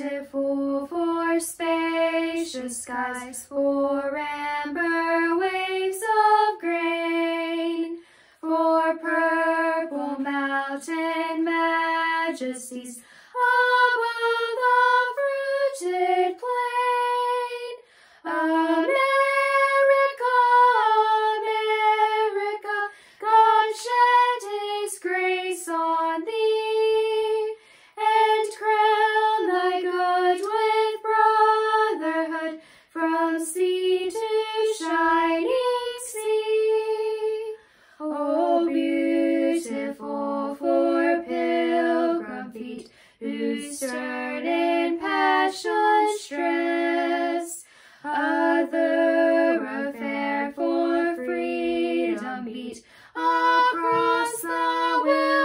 beautiful for spacious skies, for amber waves of grain, for purple mountain majesties above the fruited plain. America, America, God shed His grace on thee, and crown thy good with brotherhood from sea to shining sea. Oh, beautiful for pilgrim feet who stern in passion stress, a thoroughfare for freedom beat across the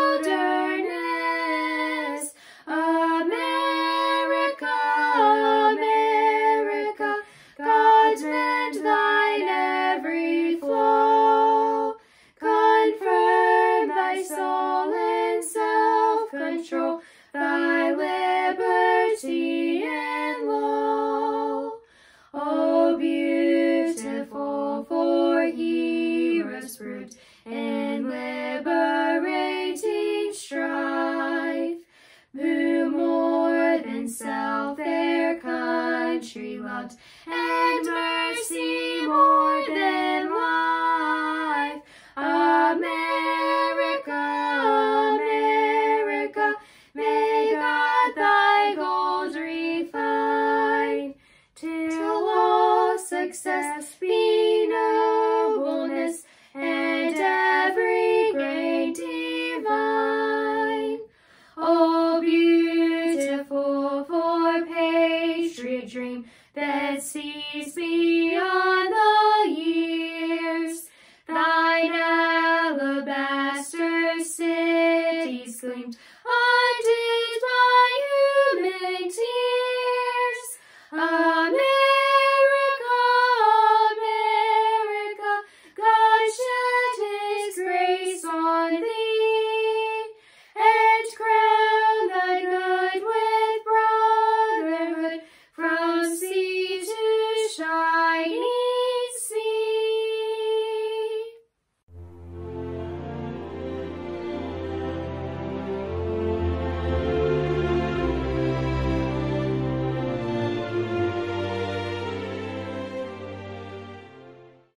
wilderness. America, America, God mend thine every flaw, confirm thy soul in self-control, thy liberty and law. Oh, beautiful for heroes brute in liberating strife, who more than self their country loved, and mercy more than life. America, America, may God thy gold refine, till all success be nobleness, and every grain divine. Oh, beautiful for patriot dream that sees beyond the years, thine alabaster cities gleamed